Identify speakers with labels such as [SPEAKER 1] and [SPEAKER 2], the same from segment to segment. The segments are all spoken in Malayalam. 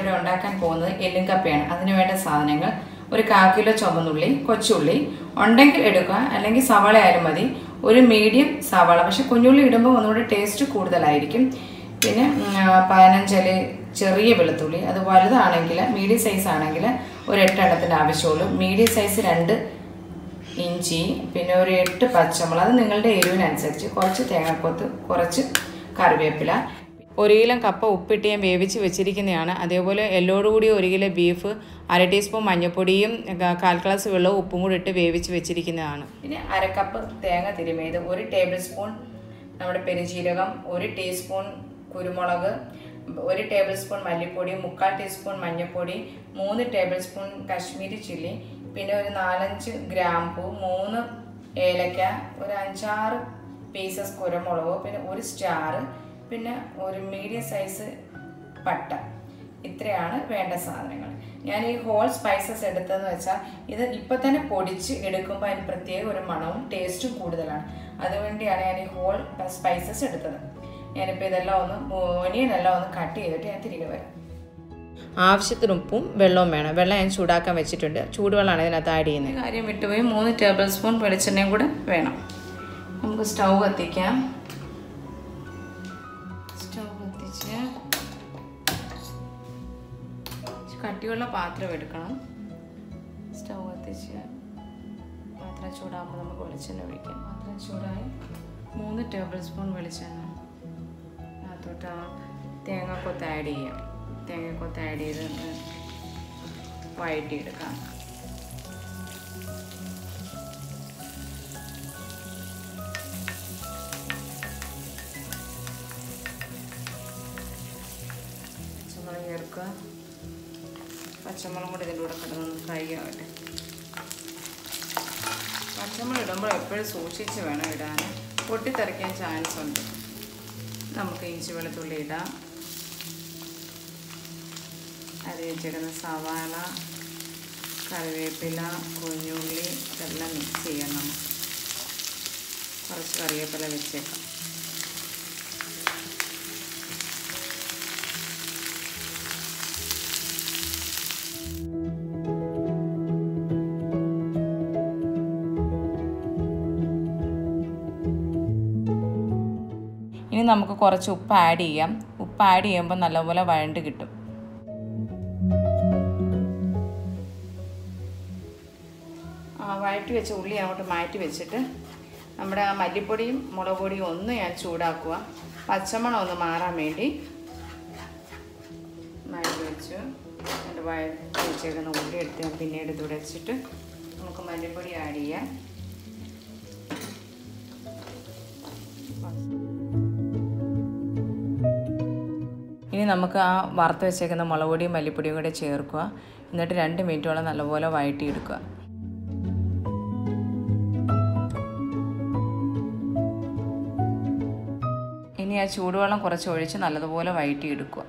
[SPEAKER 1] ഞാനിവിടെ ഉണ്ടാക്കാൻ പോകുന്നത് എല്ലും കപ്പയാണ്. അതിന് വേണ്ട സാധനങ്ങൾ: ഒരു 1/4 കിലോ ചുവന്നുള്ളി, കൊച്ചുള്ളി ഉണ്ടെങ്കിൽ എടുക്കുക, അല്ലെങ്കിൽ സവാള ആയാലും മതി. ഒരു മീഡിയം സവാള, പക്ഷെ കുഞ്ഞുള്ളി ഇടുമ്പോൾ ഒന്നുകൂടി ടേസ്റ്റ് കൂടുതലായിരിക്കും. പിന്നെ 15 ചെറിയ വെളുത്തുള്ളി, അത് വലുതാണെങ്കിൽ മീഡിയം സൈസ് ആണെങ്കിൽ ഒരു 8 എണ്ണത്തിൻ്റെ ആവശ്യമുള്ളൂ. മീഡിയം സൈസ് 2 ഇഞ്ചി, പിന്നെ ഒരു 8 പച്ചമുളക്, അത് നിങ്ങളുടെ എരിവിനനുസരിച്ച്. കുറച്ച് തേങ്ങാക്കൊത്ത്, കുറച്ച് കറിവേപ്പില. 1 കിലോ കപ്പ ഉപ്പിട്ട് ഞാൻ വേവിച്ച് വെച്ചിരിക്കുന്നതാണ്. അതേപോലെ എല്ലോടുകൂടി 1 കിലോ ബീഫ്, 1/2 ടീസ്പൂൺ മഞ്ഞൾപ്പൊടിയും 1/4 ഗ്ലാസ് വെള്ളവും ഉപ്പും കൂടി ഇട്ട് വേവിച്ച് വെച്ചിരിക്കുന്നതാണ്. പിന്നെ 1/2 കപ്പ് തേങ്ങ തിരുമിയത്, 1 ടേബിൾ സ്പൂൺ നമ്മുടെ പെരുംജീരകം, 1 ടീസ്പൂൺ കുരുമുളക്, 1 ടേബിൾ സ്പൂൺ മല്ലിപ്പൊടി, 3/4 ടീസ്പൂൺ മഞ്ഞൾപ്പൊടി, 3 ടേബിൾ സ്പൂൺ കാശ്മീരി ചില്ലി, പിന്നെ ഒരു 4-5 ഗ്രാമ്പൂ, 3 ഏലക്ക, ഒരു 5-6 പീസസ് കുരുമുളക്, പിന്നെ ഒരു സ്റ്റാർ, പിന്നെ ഒരു മീഡിയം സൈസ് പട്ട. ഇത്രയാണ് വേണ്ട സാധനങ്ങൾ. ഞാൻ ഈ ഹോൾ സ്പൈസസ് എടുത്തതെന്ന് വെച്ചാൽ ഇത് ഇപ്പം തന്നെ പൊടിച്ച് എടുക്കുമ്പോൾ അതിന് പ്രത്യേക ഒരു മണവും ടേസ്റ്റും കൂടുതലാണ്. അതുവേണ്ടിയാണ് ഞാൻ ഈ ഹോൾ സ്പൈസസ് എടുത്തത്. ഞാനിപ്പോൾ ഇതെല്ലാം ഒനിയനെല്ലാം ഒന്ന് കട്ട് ചെയ്തിട്ട് ഞാൻ തിരികെ വരാം. ആവശ്യത്തിന് ഉപ്പും വെള്ളവും വേണം. വെള്ളം ഞാൻ ചൂടാക്കാൻ വെച്ചിട്ടുണ്ട്. ചൂടുവെള്ളമാണ് ഇതിനകത്ത് ആഡ് ചെയ്യുന്നത്. കാര്യം വിട്ടുപോയി, 3 ടേബിൾ സ്പൂൺ വെളിച്ചെണ്ണയും കൂടെ വേണം. നമുക്ക് സ്റ്റൗ കത്തിക്കാം. സ്റ്റൗ കത്തിച്ച് കട്ടിയുള്ള പാത്രം എടുക്കണം. സ്റ്റൗ കത്തിച്ച് പാത്രം ചൂടാകുമ്പോൾ നമുക്ക് വെളിച്ചെണ്ണ ഒഴിക്കാം. പാത്രം ചൂടായി 3 ടേബിൾ സ്പൂൺ വെളിച്ചെണ്ണ അതിനകത്തോട്ട് തേങ്ങാക്കൊത്ത് ആഡ് ചെയ്യാം. തേങ്ങാക്കൊത്ത് ആഡ് ചെയ്ത് വഴറ്റിയെടുക്കാം. പച്ചമുളക് ചേർക്കുക. പച്ചമുളകും കൂടി ഇതിൻ്റെ കൂടെ കിടന്നൊന്ന് ഫ്രൈ ആവട്ടെ. പച്ചമുളക് ഇടുമ്പോൾ എപ്പോഴും സൂക്ഷിച്ച് വേണം ഇടാൻ, പൊട്ടിത്തെറിക്കാൻ ചാൻസ് ഉണ്ട്. നമുക്ക് ഇഞ്ചി വെളുത്തുള്ളി ഇടാം. അത് വെച്ചിടുന്ന സവാള, കറിവേപ്പില, കുഞ്ഞുള്ളി ഇതെല്ലാം മിക്സ് ചെയ്യണം. കുറച്ച് കറിവേപ്പില വെച്ചേക്കാം. ഇനി നമുക്ക് കുറച്ച് ഉപ്പ് ആഡ് ചെയ്യാം. ഉപ്പ് ആഡ് ചെയ്യുമ്പോൾ നല്ലപോലെ വഴണ്ട് കിട്ടും. വഴറ്റി വെച്ച ഉള്ളി അങ്ങോട്ട് മാറ്റി വെച്ചിട്ട് നമ്മുടെ ആ മല്ലിപ്പൊടിയും മുളക് പൊടിയും ഒന്ന് ഞാൻ ചൂടാക്കുക. പച്ചമണം ഒന്ന് മാറാൻ വേണ്ടി മാറ്റി വെച്ചു. എൻ്റെ വഴറ്റി വെച്ചേക്കുന്ന ഉള്ളി എടുത്ത് ഞാൻ പിന്നീട് തുടച്ചിട്ട് നമുക്ക് മല്ലിപ്പൊടി ആഡ് ചെയ്യാം. ഇനി നമുക്ക് ആ വറുത്ത് വെച്ചേക്കുന്ന മുളക് പൊടിയും മല്ലിപ്പൊടിയും കൂടെ ചേർക്കുക. എന്നിട്ട് 2 മിനിറ്റോളം നല്ലപോലെ വഴറ്റിയെടുക്കുക. ഇനി ആ ചൂടുവെള്ളം കുറച്ച് ഒഴിച്ച് നല്ലതുപോലെ വഴറ്റിയെടുക്കുക.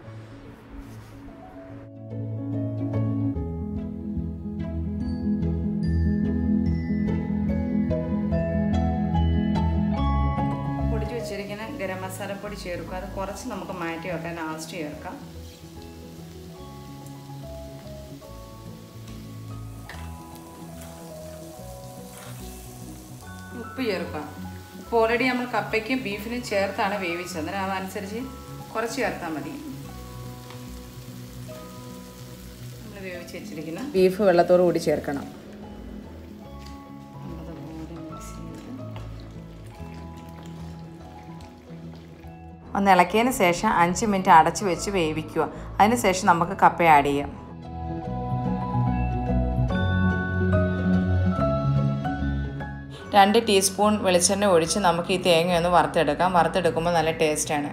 [SPEAKER 1] പൊടിച്ച് വെച്ചിരിക്കുന്ന ഗരം മസാലപ്പൊടി ചേർക്കുക. അത് കുറച്ച് നമുക്ക് മാറ്റി വെക്കാൻ ലാസ്റ്റ് ചേർക്കാം. ഉപ്പ് ചേർക്കാം. ഉപ്പ് ഓൾറെഡി നമ്മൾ കപ്പയ്ക്കും ബീഫിനും ചേർത്താണ് വേവിച്ചത്. അന്നേരം അതനുസരിച്ച് കുറച്ച് ചേർത്താൽ മതി. നമ്മൾ വേവിച്ച് വെച്ചിരിക്കുന്ന ബീഫ് വെള്ളത്തോടു കൂടി ചേർക്കണം. ഒന്ന് ഇളക്കിയതിന് ശേഷം 5 മിനിറ്റ് അടച്ച് വെച്ച് വേവിക്കുക. അതിന് ശേഷം നമുക്ക് കപ്പ ആഡ് ചെയ്യാം. രണ്ട് ടീസ്പൂൺ വെളിച്ചെണ്ണ ഒഴിച്ച് നമുക്ക് ഈ തേങ്ങയൊന്ന് വറുത്തെടുക്കാം. വറുത്തെടുക്കുമ്പോൾ നല്ല ടേസ്റ്റാണ്.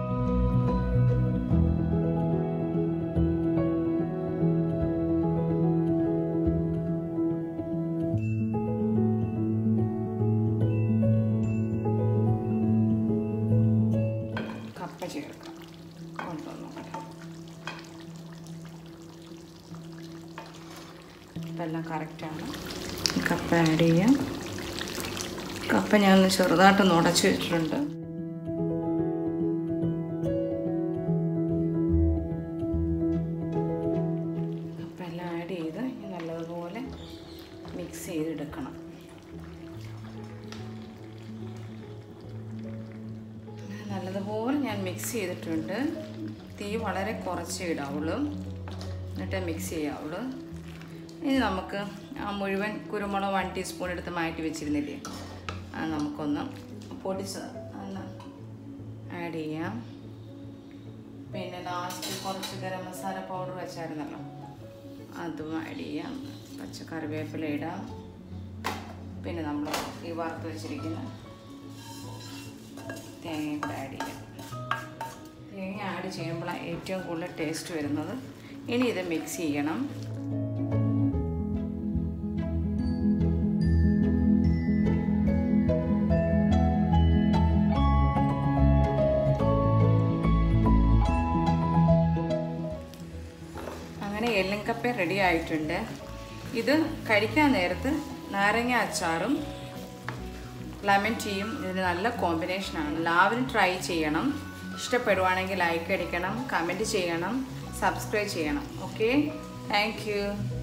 [SPEAKER 1] കപ്പ ചേർക്കാം. ഇതെല്ലാം കറക്റ്റാണ്. കപ്പ ആഡ് ചെയ്യാം. കപ്പ ഞാൻ ചെറുതായിട്ടൊന്ന് ഉടച്ച് വെച്ചിട്ടുണ്ട്. മിക്സ് ചെയ്തിട്ടുണ്ട്. തീ വളരെ കുറച്ച് ഇടാവുള്ളൂ, എന്നിട്ട് മിക്സ് ചെയ്യാവുള്ളൂ. ഇനി നമുക്ക് ആ മുഴുവൻ കുരുമുളക് 1 ടീസ്പൂൺ എടുത്ത് മാറ്റി വെച്ചിരുന്നില്ലേ, അത് നമുക്കൊന്ന് പൊടിച്ച് ഒന്ന് ആഡ് ചെയ്യാം. പിന്നെ ലാസ്റ്റ് കുറച്ച് ഗരം മസാല പൗഡർ വെച്ചായിരുന്നല്ലോ, അതും ആഡ് ചെയ്യാം. കറിവേപ്പില ഇടാം. പിന്നെ നമ്മൾ ഈ വറുത്ത് വെച്ചിരിക്കുന്ന തേങ്ങയും കൂടെ ആഡ് ചെയ്യാം. തേങ്ങ ആഡ് ചെയ്യുമ്പോഴാണ് ഏറ്റവും കൂടുതൽ ടേസ്റ്റ് വരുന്നത്. ഇനി ഇത് മിക്സ് ചെയ്യണം. അങ്ങനെ എല്ലിൻകപ്പ റെഡി ആയിട്ടുണ്ട്. ഇത് കഴിക്കാൻ നേരത്ത് നാരങ്ങ അച്ചാറും ലെമൺ ടീയും ഇതിന് നല്ല കോമ്പിനേഷനാണ്. എല്ലാവരും ട്രൈ ചെയ്യണം. ഇഷ്ടപ്പെടുവാണെങ്കിൽ ലൈക്ക് അടിക്കണം, കമൻറ്റ് ചെയ്യണം, സബ്സ്ക്രൈബ് ചെയ്യണം. Okay, thank U.